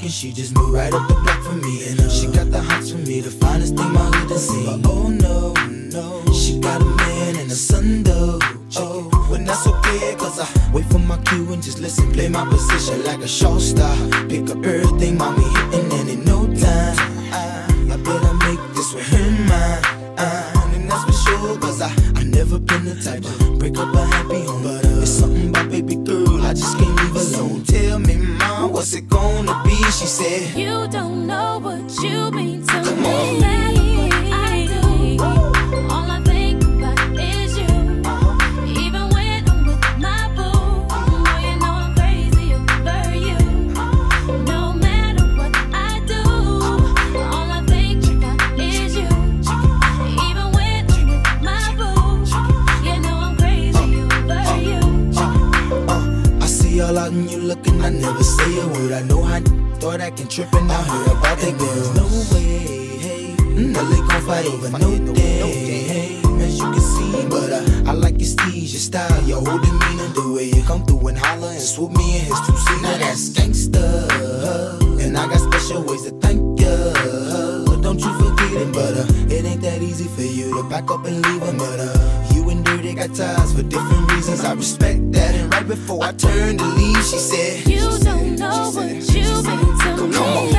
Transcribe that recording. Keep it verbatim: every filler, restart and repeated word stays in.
and she just moved right up the block for me. And uh, she got the hots for me, the finest thing my hood has seen. But oh no, no, she got a man and a son though. Oh, when that's okay, cause I wait for my cue and just listen, play my position like a show star. Pick up everything, mommy hitting, and in no time I, I better make this with her mine. uh, And that's for sure, cause I, I never been the type to break up a happy home. But uh, it's something about baby girl, I just can't leave alone. Tell me, mom, what's it gonna be? She said, you don't know what you mean to come me. on. All out and you looking, I never say a word. I know how thought acting tripping. I heard about that girl. No way, hey, Nelly gon' fight over no day, hey, as you can see. But uh, I like your steez, your style, your whole demeanor, the way you come through and holler and swoop me in his two seat. Now that's gangsta, and I got special ways to thank ya. Don't you forget it, but uh, it ain't that easy for you to back up and leave him. But uh, you and Dirty got ties for different reasons. I respect that. And right before I turned to leave, she said, you don't know what you mean to me.